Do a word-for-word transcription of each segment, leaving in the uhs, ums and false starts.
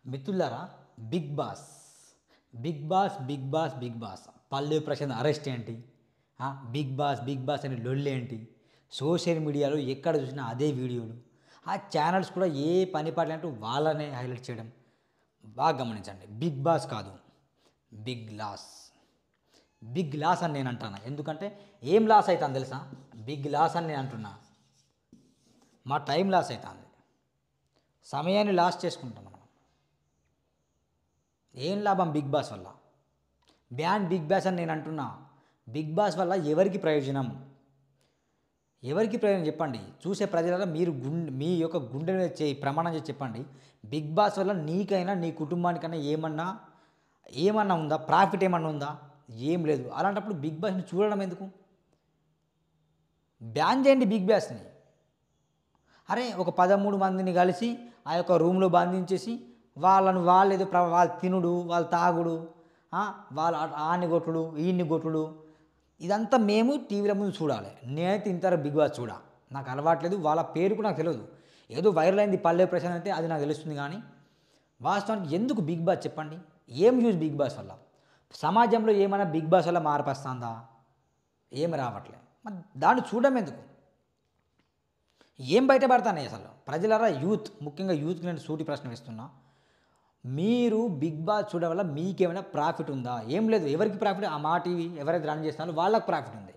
మిత్రులారా, big boss big boss big boss big boss Pallavi Prashanth arrest ఏంటి? ఆ, బిగ్ బాస్ బిగ్ బాస్ అనే లొల్లి ఏంటి? సోషల్ మీడియాలో ఎక్కడ చూసినా అదే వీడియోలు. ఆ ఛానల్స్ కూడా ఏ పని పాట అంటూ వాళ్ళనే హైలైట్ చేయడం బాగా గమనించండి. బిగ్ బాస్ కాదు, బిగ్ లాస్. బిగ్ లాస్ అని నేను అంటున్నా. ఎందుకంటే ఏం లాస్ అవుతుంది తెలుసా? బిగ్ లాస్ అని నేను అంటున్నా. మా టైం లాస్ అవుతుంది, సమయాన్ని లాస్ చేసుకుంటాం మనం. ఏం లాభం బిగ్ బాస్ వల్ల? బ్యాన్ బిగ్ బాస్ అని నేను అంటున్నా. బిగ్ బాస్ వల్ల ఎవరికి ప్రయోజనం? ఎవరికి ప్రయోజనం చెప్పండి. చూసే ప్రజలలో మీరు గుండె మీ యొక్క గుండె మీద చేయి ప్రమాణం చేసి చెప్పండి. బిగ్ బాస్ వల్ల నీకైనా నీ కుటుంబానికైనా ఏమన్నా ఏమన్నా ఉందా? ప్రాఫిట్ ఏమన్నా ఉందా? ఏం లేదు. అలాంటప్పుడు బిగ్ బాస్ని చూడడం ఎందుకు? బ్యాన్ చేయండి బిగ్ బాస్ని. అరే, ఒక పదమూడు మందిని కలిసి ఆ యొక్క రూమ్లో బంధించేసి వాళ్ళను వాళ్ళు ఏదో ప్ర వాళ్ళు తినుడు, వాళ్ళు తాగుడు, ఆ, వాళ్ళ ఆన్ని కొట్టుడు ఈయన్ని కొట్టుడు, ఇదంతా మేము టీవీల ముందు చూడాలి. నేనైతే ఇంత బిగ్ బాస్ చూడ, నాకు అలవాట్లేదు. వాళ్ళ పేరు కూడా నాకు తెలియదు. ఏదో వైరల్ అయింది పల్లె ప్రశాంత్ అయితే అది నాకు తెలుస్తుంది. కానీ వాస్తవానికి ఎందుకు బిగ్ బాస్ చెప్పండి? ఏం యూజ్ బిగ్ బాస్ వల్ల? సమాజంలో ఏమైనా బిగ్ బాస్ వల్ల మార్పు వస్తుందా? ఏమి రావట్లే. మరి దాన్ని చూడడం ఎందుకు? ఏం బయటపడతానే అసలు? ప్రజలరా, యూత్, ముఖ్యంగా యూత్కి నేను సూటి ప్రశ్న వేస్తున్నా. మీరు బిగ్ బాస్ చూడడం వల్ల మీకేమైనా ప్రాఫిట్ ఉందా? ఏం లేదు. ఎవరికి ప్రాఫిట్? ఆ మా టీవీ ఎవరైతే రన్ చేస్తున్నారో వాళ్ళకి ప్రాఫిట్ ఉంది.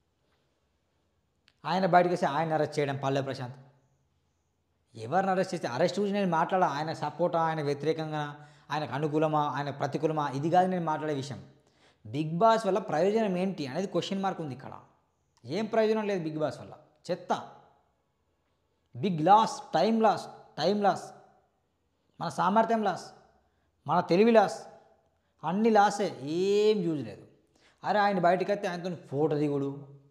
ఆయన బయటకు వస్తే ఆయన అరెస్ట్ చేయడం పల్లె ప్రశాంత్. ఎవరిని అరెస్ట్ చేస్తే అరెస్ట్ గురించి నేను మాట్లాడా. ఆయన సపోర్టా, ఆయన వ్యతిరేకంగా, ఆయనకు అనుకూలమా, ఆయన ప్రతికూలమా, ఇది కాదు నేను మాట్లాడే విషయం. బిగ్ బాస్ వల్ల ప్రయోజనం ఏంటి అనేది క్వశ్చన్ మార్క్ ఉంది ఇక్కడ. ఏం ప్రయోజనం లేదు బిగ్ బాస్ వల్ల. చెత్త. Big loss, time loss, time loss, మన సామర్థ్యం లాస్, మన తెలివి లాస్, అన్ని లాసే. ఏం యూజ్ లేదు. అరే, ఆయన బయటకు వస్తే ఆయనతో ఫోటో దిగుడు.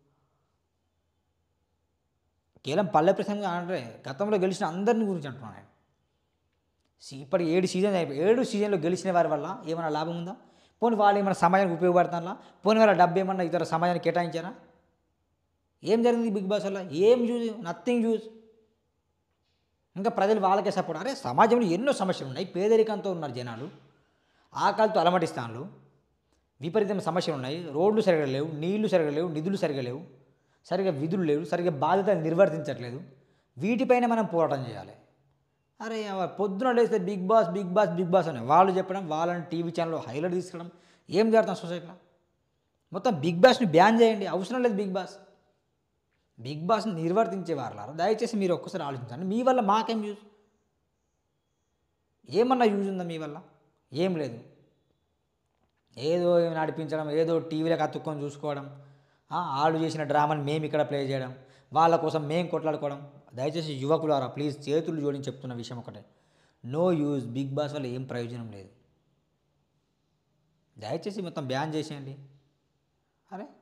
కేవలం పల్లె ప్రసంగం అంటే గతంలో గెలిచిన అందరిని గురించి అంటున్నాను ఆయన. ఇప్పటికి ఏడు సీజన్ అయిపోయి ఏడు సీజన్లో గెలిచిన వారి వల్ల ఏమైనా లాభం ఉందా? పోనీ వాళ్ళు ఏమైనా సమాజానికి ఉపయోగపడుతున్నా? పోనీ వాళ్ళ డబ్బు ఏమన్నా ఇతర సమాజానికి కేటాయించారా? ఏం జరిగింది బిగ్ బాస్ వల్ల? ఏం యూజ్? Nothing use. ఇంకా ప్రజలు వాళ్ళకే సపోర్ట్. అరే, సమాజంలో ఎన్నో సమస్యలు ఉన్నాయి. పేదరికంతో ఉన్నారు జనాలు, ఆకలితో అలమటిస్తాన్లు, విపరీతమైన సమస్యలు ఉన్నాయి. రోడ్లు సరిగా లేవు, నీళ్లు సరిగా లేవు, నిధులు సరిగా లేవు, సరిగా విధులు లేవు, సరిగా బాధ్యతలు నిర్వర్తించట్లేదు. వీటిపైన మనం పోరాటం చేయాలి. అరే, పొద్దున లేస్తే big boss big boss big boss అని వాళ్ళు చెప్పడం, వాళ్ళని టీవీ ఛానల్లో హైలైట్ తీసుకురావడం. ఏం జరుగుతుంది సొసైటీలో? మొత్తం బిగ్ బాస్ని బ్యాన్ చేయండి. అవసరం లేదు బిగ్ బాస్. బిగ్ బాస్ని నిర్వర్తించే వారులారా, దయచేసి మీరు ఒక్కసారి ఆలోచించండి. మీ వల్ల మాకేం యూజ్? ఏమన్నా యూజ్ ఉందా మీ వల్ల? ఏం లేదు. ఏదో నడిపించడం, ఏదో టీవీలకు అతుక్కొని చూసుకోవడం, వాళ్ళు చేసిన డ్రామాని మేము ఇక్కడ ప్లే చేయడం, వాళ్ళ కోసం మేము కొట్లాడుకోవడం. దయచేసి యువకులారా, ప్లీజ్ చేతులు జోడించి చెప్తున్న విషయం ఒకటే, నో యూజ్. బిగ్ బాస్ వల్ల ఏం ప్రయోజనం లేదు. దయచేసి మొత్తం బ్యాన్ చేసేయండి. అరే,